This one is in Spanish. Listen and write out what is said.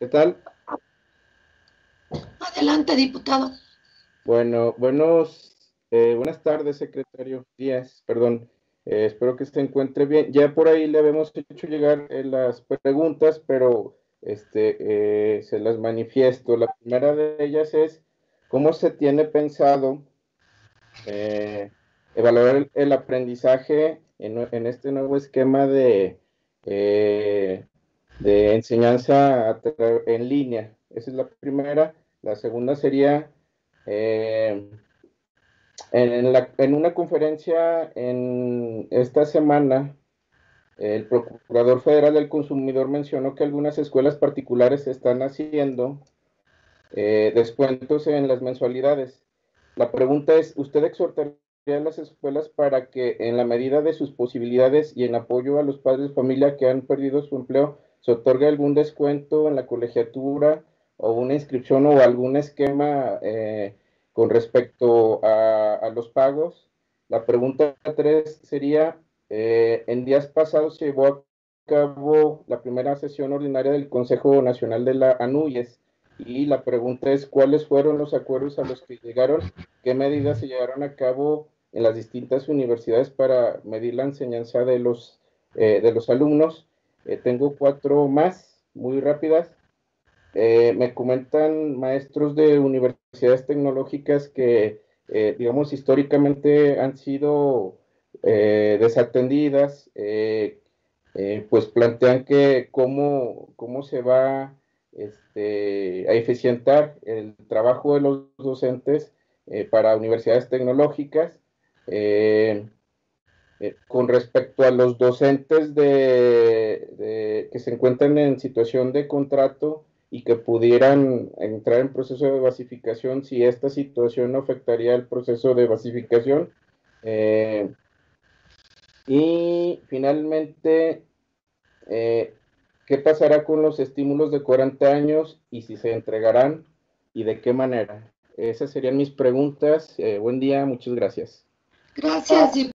¿Qué tal? Adelante, diputado. Bueno, buenas tardes, secretario Díaz, perdón. Espero que se encuentre bien. Ya por ahí le habíamos hecho llegar las preguntas, pero se las manifiesto. La primera de ellas es, ¿cómo se tiene pensado eh, evaluar el aprendizaje en este nuevo esquema eh, de enseñanza en línea? Esa es la primera. La segunda sería, eh, en una conferencia en esta semana, el Procurador Federal del Consumidor mencionó que algunas escuelas particulares están haciendo descuentos en las mensualidades. La pregunta es, ¿usted exhortaría a las escuelas para que en la medida de sus posibilidades y en apoyo a los padres de familia que han perdido su empleo, se otorgue algún descuento en la colegiatura o una inscripción o algún esquema con respecto a los pagos? La pregunta 3 sería, en días pasados se llevó a cabo la primera sesión ordinaria del Consejo Nacional de la ANUYES y la pregunta es, ¿cuáles fueron los acuerdos a los que llegaron? ¿Qué medidas se llevaron a cabo en las distintas universidades para medir la enseñanza de los alumnos? Tengo cuatro más, muy rápidas. Me comentan maestros de universidades tecnológicas que, digamos, históricamente han sido desatendidas, pues plantean que cómo se va a eficientar el trabajo de los docentes para universidades tecnológicas. Eh, con respecto a los docentes que se encuentran en situación de contrato y que pudieran entrar en proceso de basificación, si esta situación no afectaría el proceso de basificación. Eh, y finalmente, eh, ¿qué pasará con los estímulos de 40 años y si se entregarán y de qué manera? Esas serían mis preguntas. Buen día, muchas gracias. Gracias,